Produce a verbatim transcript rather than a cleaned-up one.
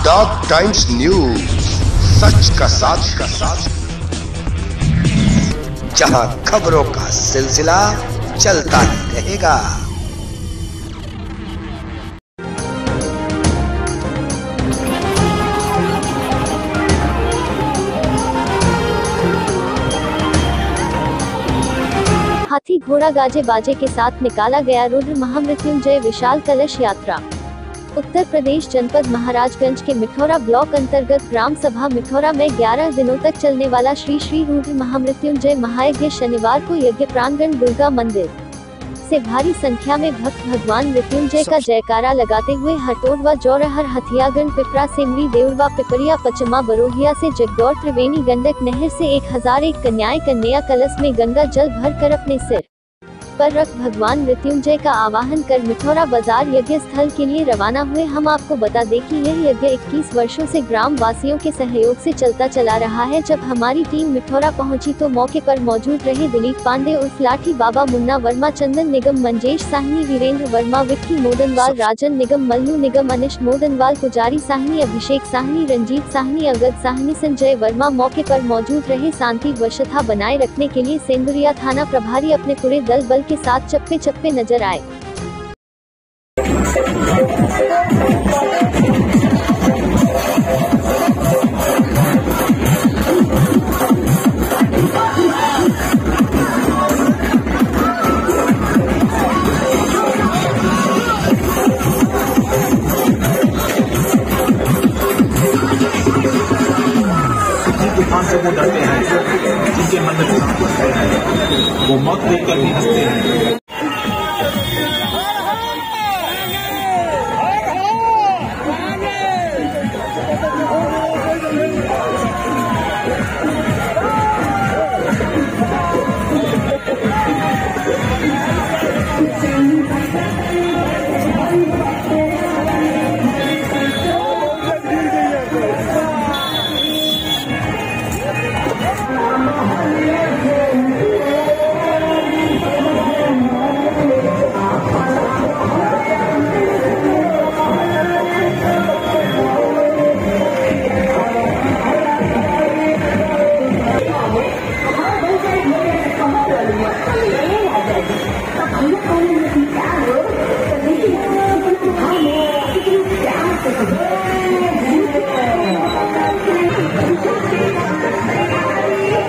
Dog times news, सच का साथ का साथ, जहां खबरों का सिलसिला चलता ही रहेगा। हाथी घोड़ा गाजे बाजे के साथ निकाला गया रुद्र महामृत्युंजय विशाल कलश यात्रा। उत्तर प्रदेश जनपद महाराजगंज के मिठौरा ब्लॉक अंतर्गत ग्राम सभा मिठौरा में ग्यारह दिनों तक चलने वाला श्री श्री रुद्र महामृत्युंजय महायज्ञ शनिवार को यज्ञ प्रांगण दुर्गा मंदिर से भारी संख्या में भक्त भगवान मृत्युंजय का जयकारा लगाते हुए हटोरवा जौरहर हथियागढ़ पिपरा सेमरी देउरवा पिपरिया पचमा बरोहिया से जगदौर त्रिवेणी गंडक नहर से एक हजार एक कन्याएं कन्या कलश में गंगा जल भर कर अपने सिर पर रख भगवान मृत्युंजय का आवाहन कर मिठौरा बाजार यज्ञ स्थल के लिए रवाना हुए। हम आपको बता दें कि यह यज्ञ इक्कीस वर्षों से ग्राम वासियों के सहयोग से चलता चला रहा है। जब हमारी टीम मिठौरा पहुंची तो मौके पर मौजूद रहे दिलीप पांडे उर्फ लाठी बाबा, मुन्ना वर्मा, चंदन निगम, मंजेश साहनी, वीरेंद्र वर्मा, विक्की मोदनवाल, राजन निगम, मल्लू निगम, अनिश मोदनवाल, पुजारी साहनी, अभिषेक साहनी, रंजीत साहनी, अगद साहनी, संजय वर्मा। मौके पर मौजूद रहे। शांति व्यवस्था बनाए रखने के लिए सेंदुरिया थाना प्रभारी अपने पूरे दल बल के साथ चप्पे चप्पे नजर आए। तूफान से वो डरते हैं, जिनके मन में वो मौत देखकर भी हंसते हैं।